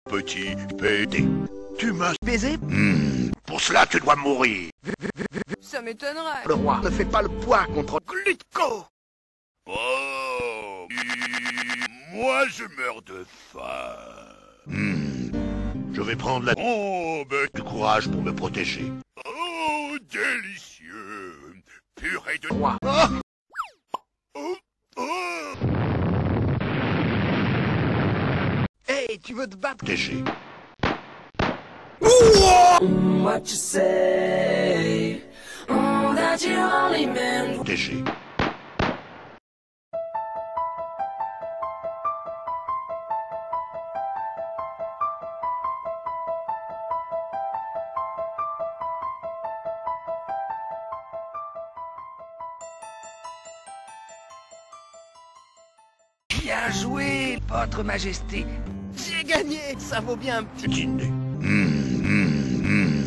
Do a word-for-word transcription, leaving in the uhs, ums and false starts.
Petit P D. Tu m'as Baiser? Hmm, pour cela, tu dois mourir. Ça m'étonnerait. Le roi ne fait pas le poids contre Glitko. Oh, moi je meurs de faim. Hmm, je vais prendre la bombe du courage pour me protéger. Oh, délicieux. Purée de roi. Ah oh, oh. Hey, tu veux te battre? Protéger. What you say? Oh, that you only meant. Protéger. Bien joué, votre majesté. J'ai gagné, ça vaut bien un petit... Dîner. Hmm, hmm, hmm.